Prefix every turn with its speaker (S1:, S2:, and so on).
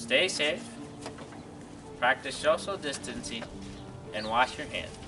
S1: Stay safe, practice social distancing, and wash your hands.